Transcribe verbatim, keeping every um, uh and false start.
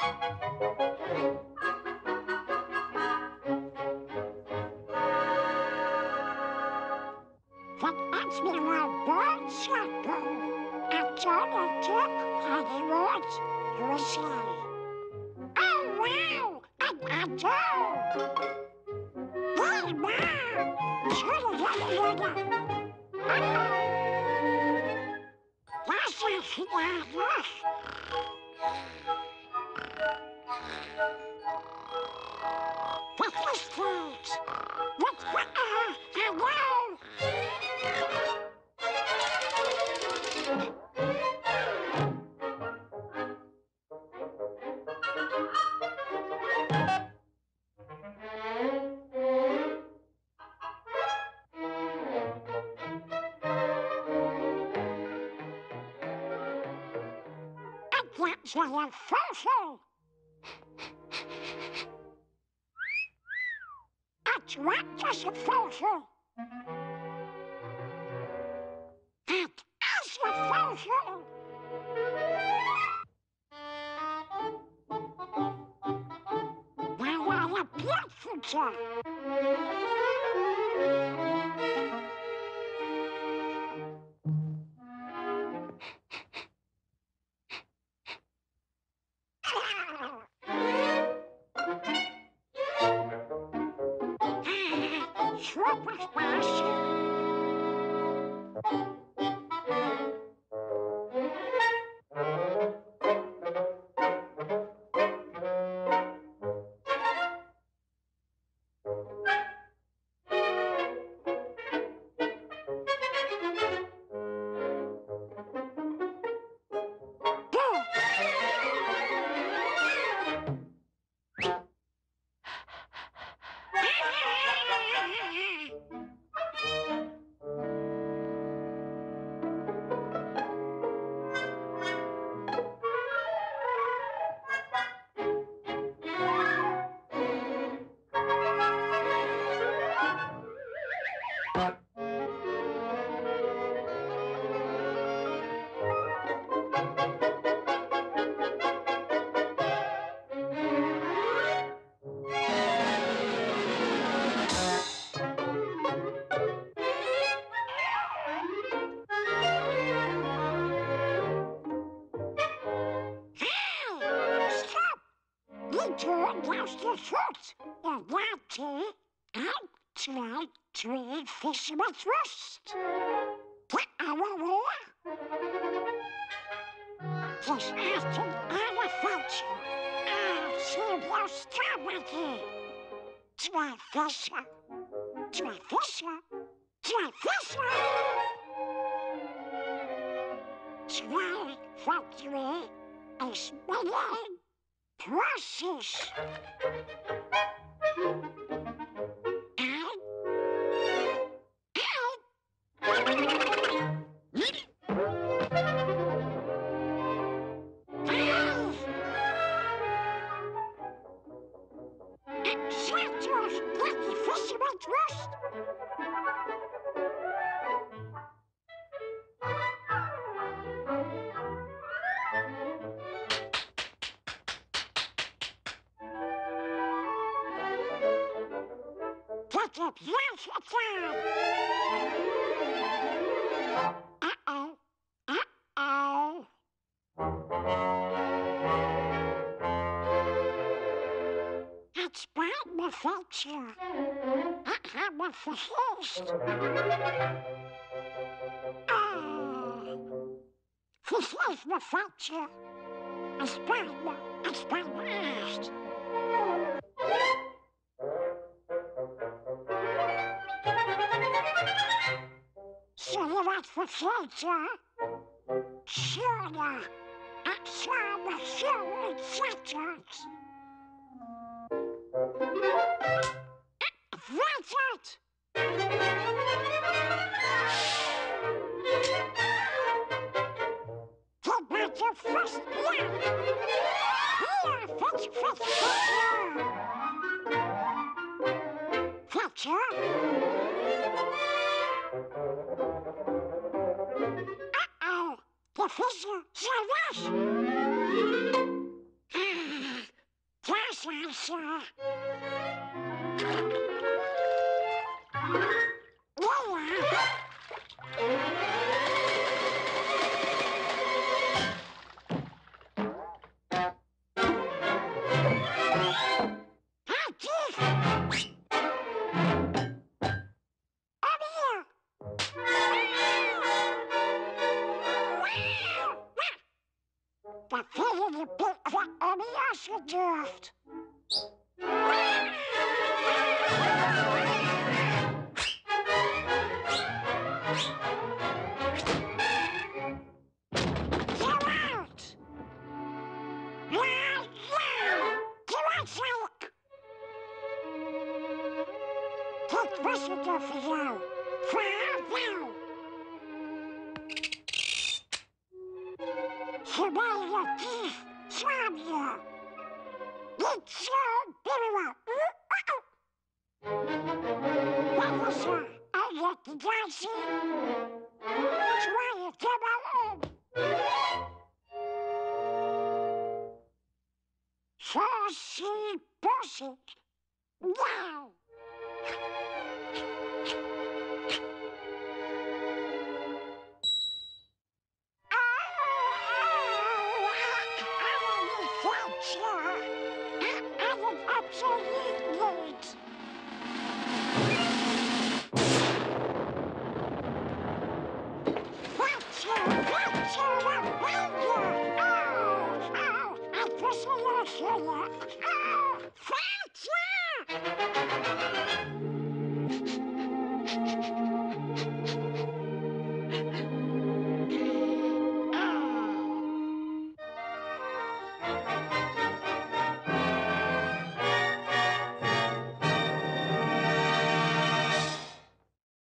Van Admiral Boodschapper, Alternative Hollywood, U S A. Oh wow, an atoll! Hey man, shooter yada yada. Uh-oh. Was ist hier los? What is that? What, what, uh, hello? That's why I'm fossil. That's what is a fossil. That is a fossil. Now I have picture. Super smash. Was the foot of that tea out tried to fish with rust. Get our war. This after our function. I'll see your stability. Try fisher. Try fisher. Try fisher. Try factory is beginning. Process. And, and, Extractors get the fisherman trust. Get up, yes, it's on. Uh-oh. Uh-oh. It's bad, my future. I have a first. Oh. This is my future. It's bad, it's bad last. So you want for future? Sure, I saw the show in Saturdays. That's it! The better first one! Here, fetch, fetch, fetch! Fetcher! Uh-oh! The fisher, say this! Sasha. Yeah. Dat vind je de pik van Elias gedurfd. Geluid! Ja, ja! Geluidszak! Dit was het dan voor jou. Vaarwel! Gemeenatief Zwabje. Niet zo binnen. Wat was er? Een liquidatie? Zwaai het er maar om. Sossie Possie. Nou. Absoluut niet. Watje, watje, wat ben je? Oh, oh, het was een lachje. Oh, Watje!